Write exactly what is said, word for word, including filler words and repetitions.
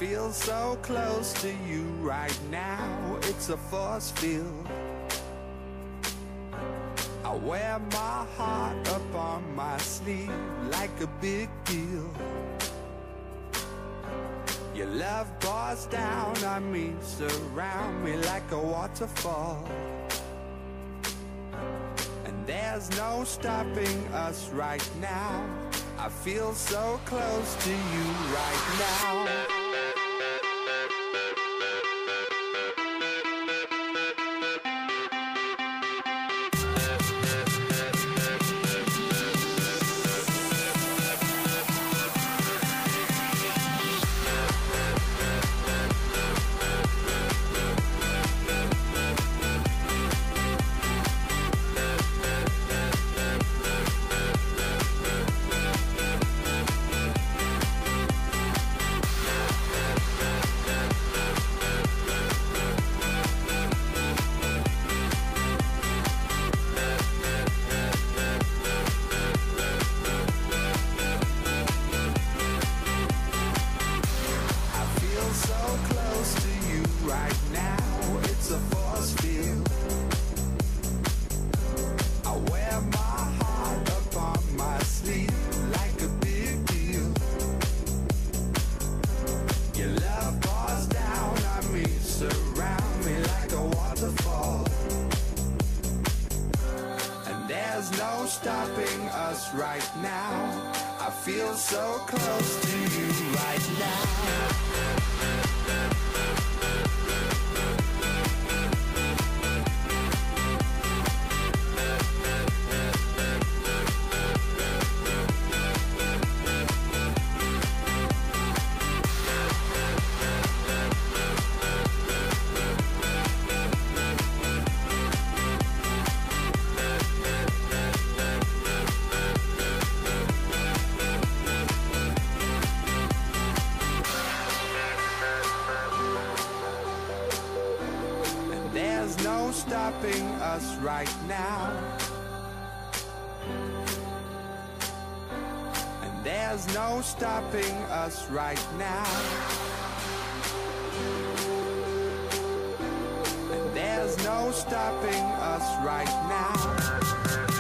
feel so close to you right now. It's a force field. I wear my heart up on my sleeve like a big deal. Your love pours down on me, surround me like a waterfall. And there's no stopping us right now. I feel so close to you right now. There's no stopping us right now. I feel so close to you right now. There's no stopping us right now. And there's no stopping us right now. And there's no stopping us right now.